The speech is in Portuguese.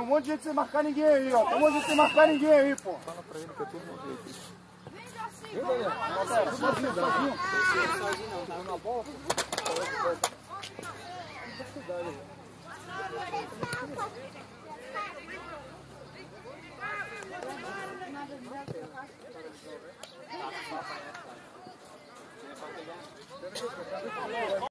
um monte de gente sem marcar ninguém aí, ó. Tem um monte de gente sem marcar ninguém aí, pô. Fala pra ele que é todo mundo aqui. Vem, Daniel. Sozinho. Sozinho não, tá na bola?